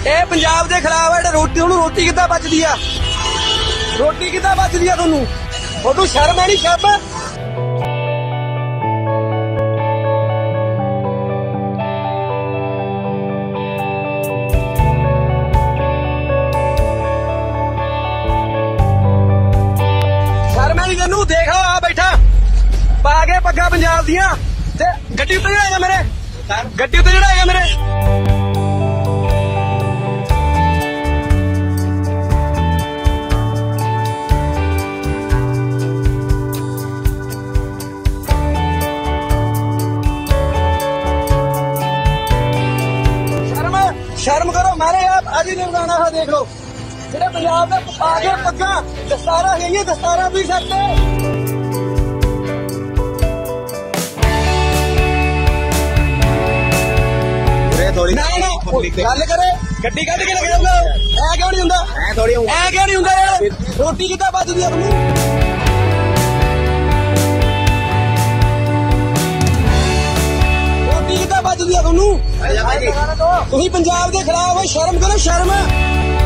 ਇਹ ਪੰਜਾਬ ਦੇ ਖਿਲਾਫ ਹੈ। ਰੋਟੀ ਉਹਨੂੰ ਰੋਟੀ ਕਿੱਦਾਂ ਬਚਦੀ ਆ? ਰੋਟੀ ਕਿੱਦਾਂ ਬਚਦੀ ਆ? ਤੁਹਾਨੂੰ ਸ਼ਰਮ ਹੈ ਨਹੀਂ? ਸ਼ਰਮ ਤੈਨੂੰ? ਦੇਖ ਲਓ ਆ ਬੈਠਾ ਪਾ ਕੇ ਪੱਗਾਂ ਪੰਜਾਬ ਦੀਆਂ ਤੇ ਗੱਡੀ ਉੱਤੇ ਚੜਾਏਗਾ ਮੇਰੇ, ਗੱਡੀ ਉੱਤੇ ਚੜਾਏਗਾ ਮੇਰੇ। शर्म करो मारे आप आज ही नहीं बनाना है। देख लो जेडे पंजाब में आगे पक्का दस्तारा है, ये दस्तारा भी सकते गल करे गड्डी कट के लगे जाऊंगा। ऐ क्यों नहीं हुंदा? ऐ क्यों नहीं हुंदा यार? रोटी कितना बचदी है तुहानू? रोटी कितना बचदी है तुहानू? तुसीं पंजाब के खिलाफ हो। शर्म करो शर्म।